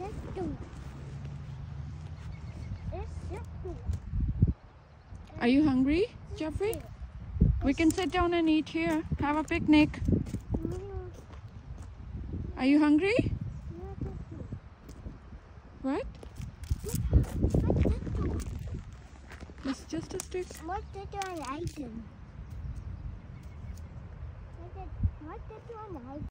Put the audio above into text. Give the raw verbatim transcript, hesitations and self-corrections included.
Are you hungry, Jeffrey? We can sit down and eat here. Have a picnic. Are you hungry? What? It's just a stick. What did you like? What did you like?